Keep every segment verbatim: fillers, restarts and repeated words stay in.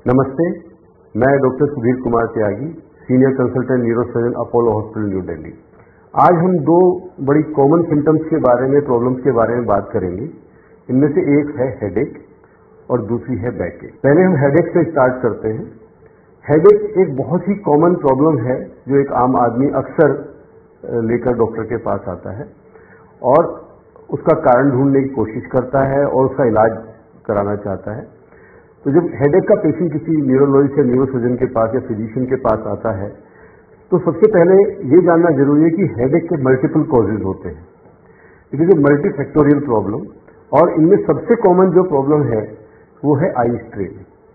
नमस्ते, मैं doctor Sudhir Kumar Tyagi, senior consultant neurosurgeon Apollo hospital New Delhi. आज हम दो बड़ी कॉमन सिम्टम्स के बारे में, प्रॉब्लम्स के बारे में बात करेंगे। इनमें से एक है हेडेक और दूसरी है बैकएक। पहले हम हेडेक से स्टार्ट करते हैं। हेडेक एक बहुत ही कॉमन प्रॉब्लम है जो एक आम आदमी अक्सर लेकर डॉक्टर के पास आता है और उसका कारण ढूंढने की कोशिश करता है और उसका इलाज कराना चाहता है। तो जब हेडेक का पेशेंट किसी न्यूरोलॉजिस्ट या न्यूरोसर्जन के पास या फिजिशियन के पास आता है तो सबसे पहले ये जानना जरूरी है कि हेडेक के मल्टीपल कॉजेज होते हैं। It is a multifactorial problem और इनमें सबसे कॉमन जो प्रॉब्लम है वो है आई स्ट्रेन।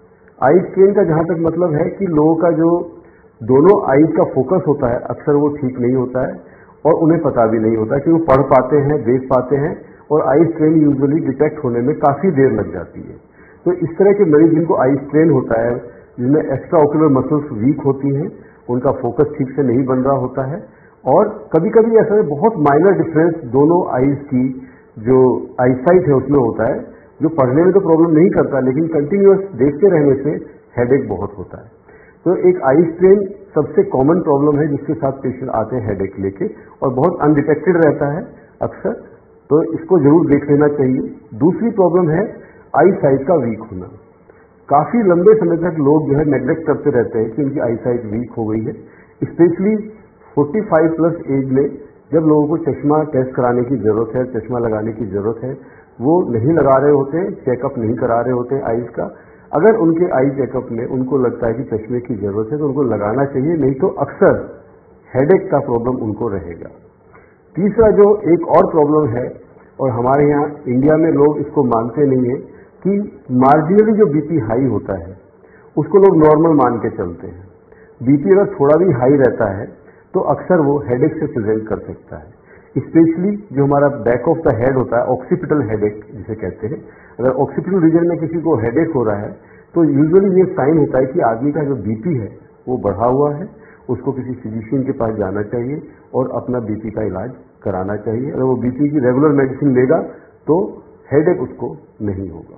आई स्ट्रेन का जहां तक मतलब है कि लोगों का जो दोनों आईज का फोकस होता है अक्सर वो ठीक नहीं होता है और उन्हें पता भी नहीं होता कि वो पढ़ पाते हैं, देख पाते हैं और आई स्ट्रेन यूजुअली डिटेक्ट होने में काफी देर लग जाती है। तो इस तरह के मरीज जिनको आई स्ट्रेन होता है, जिनमें एक्स्ट्रा ऑक्यूलर मसल्स वीक होती हैं, उनका फोकस ठीक से नहीं बन रहा होता है और कभी कभी ऐसा बहुत माइनर डिफरेंस दोनों आईज की जो आईसाइट है उसमें होता है, जो पढ़ने में तो प्रॉब्लम नहीं करता लेकिन कंटिन्यूअस देखते रहने से हेडेक बहुत होता है। तो एक आई स्ट्रेन सबसे कॉमन प्रॉब्लम है जिसके साथ पेशेंट आते हैं हेडेक लेके और बहुत अनडिटेक्टेड रहता है अक्सर, तो इसको जरूर देख लेना चाहिए। दूसरी प्रॉब्लम है आई साइट का वीक होना। काफी लंबे समय तक लोग जो है नेग्लेक्ट करते रहते हैं कि उनकी आई साइट वीक हो गई है। स्पेशली पैंतालीस प्लस एज में जब लोगों को चश्मा टेस्ट कराने की जरूरत है, चश्मा लगाने की जरूरत है, वो नहीं लगा रहे होते हैं, चेकअप नहीं करा रहे होते हैं आईज का। अगर उनके आई चेकअप में उनको लगता है कि चश्मे की जरूरत है तो उनको लगाना चाहिए, नहीं तो अक्सर हेडेक का प्रॉब्लम उनको रहेगा। तीसरा जो एक और प्रॉब्लम है और हमारे यहाँ इंडिया में लोग इसको मानते नहीं है कि मार्जिनली जो बीपी हाई होता है उसको लोग नॉर्मल मान के चलते हैं। बीपी अगर थोड़ा भी हाई रहता है तो अक्सर वो हेडेक से प्रेजेंट कर सकता है। स्पेशली जो हमारा बैक ऑफ द हेड होता है, ऑक्सीपिटल हेडेक जिसे कहते हैं, अगर ऑक्सीपिटल रीजन में किसी को हेडेक हो रहा है तो यूजुअली ये साइन होता है कि आदमी का जो बीपी है वो बढ़ा हुआ है, उसको किसी फिजिशियन के पास जाना चाहिए और अपना बीपी का इलाज कराना चाहिए। अगर वो बीपी की रेगुलर मेडिसिन लेगा तो हेडेक उसको नहीं होगा।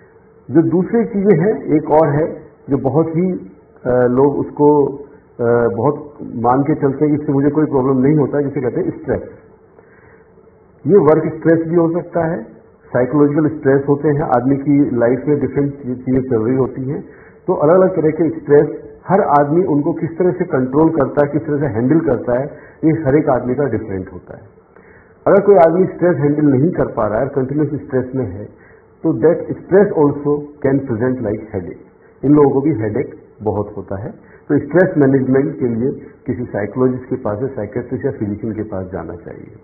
जो दूसरी चीजें हैं एक और है जो बहुत ही आ, लोग उसको आ, बहुत मान के चलते हैं कि इससे मुझे कोई प्रॉब्लम नहीं होता है, जिसे कहते हैं स्ट्रेस। ये वर्क स्ट्रेस भी हो सकता है, साइकोलॉजिकल स्ट्रेस होते हैं, आदमी की लाइफ में डिफरेंट चीजें चल रही होती हैं तो अलग अलग तरह के स्ट्रेस हर आदमी उनको किस तरह से कंट्रोल करता है, किस तरह से हैंडल करता है, ये हर एक आदमी का डिफरेंट होता है। अगर कोई आदमी स्ट्रेस हैंडल नहीं कर पा रहा है, कंटिन्यूस स्ट्रेस में है, तो that stress also can present like headache. इन लोगों को भी हेडेक बहुत होता है। तो स्ट्रेस मैनेजमेंट के लिए किसी साइकोलॉजिस्ट के पास या साइकेट्रिस्ट या फिजिशियन के पास जाना चाहिए।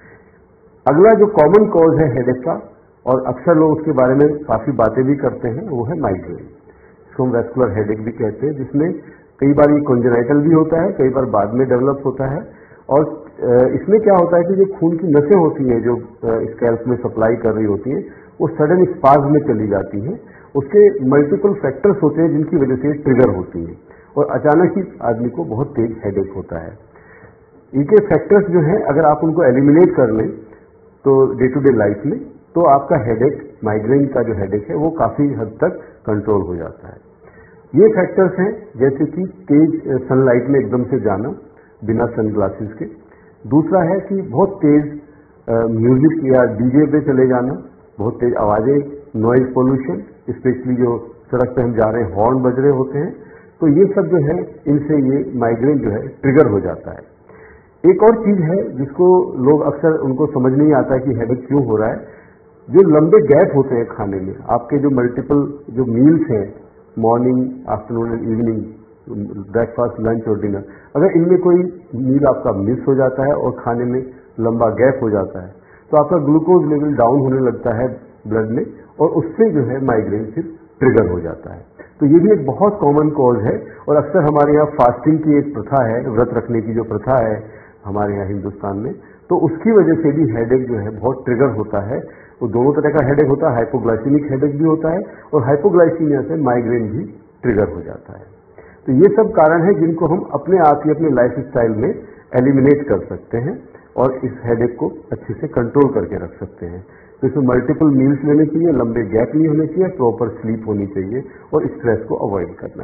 अगला जो कॉमन कॉज है हेडेक का और अक्सर लोग उसके बारे में काफी बातें भी करते हैं वो है माइग्रेन। इसको हम वैस्कुलर हेडेक भी कहते हैं, जिसमें कई बार ये कॉन्जेनाइटल भी होता है, कई बार बाद में डेवलप होता है। और इसमें क्या होता है कि जो खून की नसें होती हैं जो स्कैल्प में सप्लाई कर रही होती हैं वो सडन स्पाज्म में चली जाती हैं। उसके मल्टीपल फैक्टर्स होते हैं जिनकी वजह से ट्रिगर होती हैं और अचानक ही आदमी को बहुत तेज हेडेक होता है। इनके फैक्टर्स जो हैं अगर आप उनको एलिमिनेट कर लें तो डे टू डे लाइफ में तो आपका हेडेक, माइग्रेन का जो हेडेक है वो काफी हद तक कंट्रोल हो जाता है। ये फैक्टर्स हैं जैसे कि तेज सनलाइट में एकदम से जाना बिना सनग्लासेस के। दूसरा है कि बहुत तेज म्यूजिक या डीजे पे चले जाना, बहुत तेज आवाजें, नॉइज पोल्यूशन, स्पेशली जो सड़क पे हम जा रहे हैं हॉर्न बज रहे होते हैं, तो ये सब जो है इनसे ये माइग्रेन जो है ट्रिगर हो जाता है। एक और चीज है जिसको लोग अक्सर उनको समझ नहीं आता है कि हेडेक क्यों हो रहा है, जो लंबे गैप होते हैं खाने में। आपके जो मल्टीपल जो मील्स हैं, morning, afternoon and evening, breakfast, lunch और डिनर, अगर इनमें कोई मील आपका मिस हो जाता है और खाने में लंबा गैप हो जाता है तो आपका ग्लूकोज लेवल डाउन होने लगता है ब्लड में और उससे जो है माइग्रेन फिर ट्रिगर हो जाता है। तो ये भी एक बहुत कॉमन कॉज है और अक्सर हमारे यहाँ फास्टिंग की एक प्रथा है, व्रत रखने की जो प्रथा है हमारे यहाँ हिंदुस्तान में, तो उसकी वजह से भी हेडेक जो है बहुत ट्रिगर होता है। वो दोनों तरह का हेडेक होता है, हाइपोग्लाइसीमिक हेडेक भी होता है और हाइपोग्लाइसीमिया से माइग्रेन भी ट्रिगर हो जाता है। तो ये सब कारण है जिनको हम अपने आप ही अपने लाइफ स्टाइल में एलिमिनेट कर सकते हैं और इस हेडेक को अच्छे से कंट्रोल करके रख सकते हैं। तो इसमें मल्टीपल मील्स लेने चाहिए, लंबे गैप नहीं होने चाहिए, प्रॉपर स्लीप होनी चाहिए और स्ट्रेस को अवॉइड करना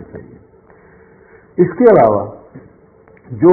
चाहिए। इसके अलावा जो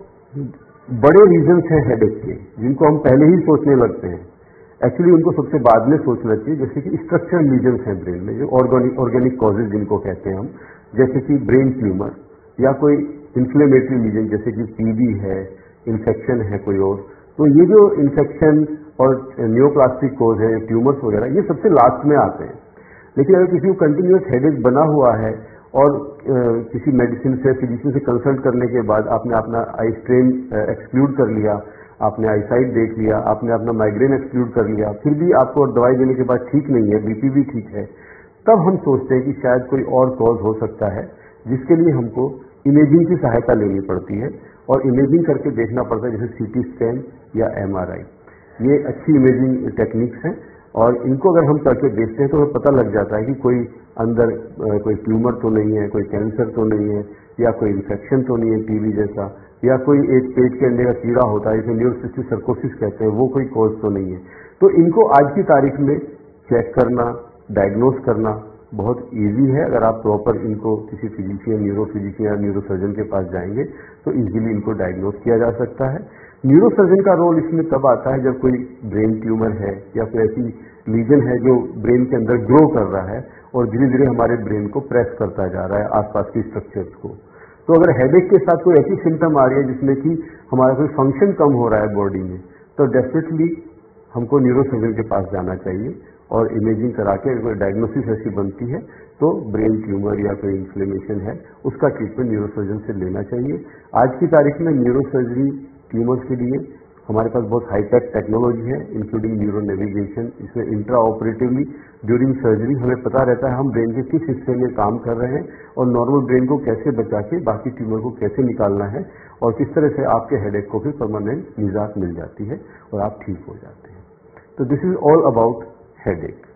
बड़े रीजंस हैं हेडेक के, जिनको हम पहले ही सोचने लगते हैं, एक्चुअली उनको सबसे बाद में सोचना चाहिए, जैसे कि स्ट्रक्चरल लीजन्स हैं ब्रेन में, जो ऑर्गेनिक ऑर्गेनिक कॉजेज जिनको कहते हैं हम, जैसे कि ब्रेन ट्यूमर या कोई इन्फ्लेमेटरी लीजन जैसे कि टीबी है, इन्फेक्शन है कोई और। तो ये जो इन्फेक्शन और न्यूरोप्लास्टिक कोज है, ट्यूमर्स वगैरह, ये सबसे लास्ट में आते हैं। लेकिन अगर किसी को कंटिन्यूस हेडेक बना हुआ है और किसी मेडिसिन से, फिजिशियन से कंसल्ट करने के बाद आपने अपना आई स्ट्रेन एक्सक्लूड कर लिया, आपने आईसाइट देख लिया, आपने अपना माइग्रेन एक्सक्लूड कर लिया, फिर भी आपको दवाई देने के बाद ठीक नहीं है, बीपी भी ठीक है, तब हम सोचते हैं कि शायद कोई और कॉज हो सकता है, जिसके लिए हमको इमेजिंग की सहायता लेनी पड़ती है और इमेजिंग करके देखना पड़ता है, जैसे सीटी स्कैन या एमआरआई। ये अच्छी इमेजिंग टेक्निक्स हैं और इनको अगर हम करके देखते हैं तो हमें पता लग जाता है कि कोई अंदर कोई ट्यूमर तो नहीं है, कोई कैंसर तो नहीं है, या कोई इन्फेक्शन तो नहीं है टीबी जैसा, या कोई एक पेट के अंदर का कीड़ा होता है जिसे न्यूरोसिस्टिक सर्कोसिस कहते हैं, वो कोई कॉज तो नहीं है। तो इनको आज की तारीख में चेक करना, डायग्नोज करना बहुत इजी है। अगर आप प्रॉपर इनको किसी फिजिशियन, न्यूरो फिजिशियन या न्यूरोसर्जन के पास जाएंगे तो इजीली इनको डायग्नोज किया जा सकता है। न्यूरोसर्जन का रोल इसमें तब आता है जब कोई ब्रेन ट्यूमर है या कोई ऐसी लीजन है जो ब्रेन के अंदर ग्रो कर रहा है और धीरे धीरे हमारे ब्रेन को प्रेस करता जा रहा है, आसपास की स्ट्रक्चर्स को। तो अगर हेडेक के साथ कोई ऐसी सिम्टम आ रही है जिसमें कि हमारा कोई फंक्शन कम हो रहा है बॉडी में, तो डेफिनेटली हमको न्यूरोसर्जन के पास जाना चाहिए और इमेजिंग करा के अगर डायग्नोसिस ऐसी बनती है तो ब्रेन ट्यूमर या कोई इन्फ्लेमेशन है, उसका ट्रीटमेंट न्यूरोसर्जन से लेना चाहिए। आज की तारीख में न्यूरोसर्जरी ट्यूमर्स के लिए हमारे पास बहुत हाईटेक टेक्नोलॉजी है, इंक्लूडिंग न्यूरो नेविगेशन। इसमें इंट्रा ऑपरेटिवली ड्यूरिंग सर्जरी हमें पता रहता है हम ब्रेन के किस हिस्से में काम कर रहे हैं और नॉर्मल ब्रेन को कैसे बचा के बाकी ट्यूमर को कैसे निकालना है और किस तरह से आपके हेडेक को भी परमानेंट निजात मिल जाती है और आप ठीक हो जाते हैं। तो this is all about headache.